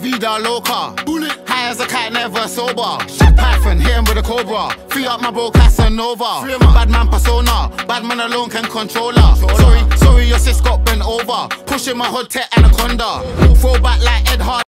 Vida loca. High as a cat, never sober. Python, hit him with a cobra. Free up my bro Casanova. Bad man persona. Bad man alone can control her. Sorry, your sis got bent over. Pushing my hood to anaconda. Throw back like Ed Hart.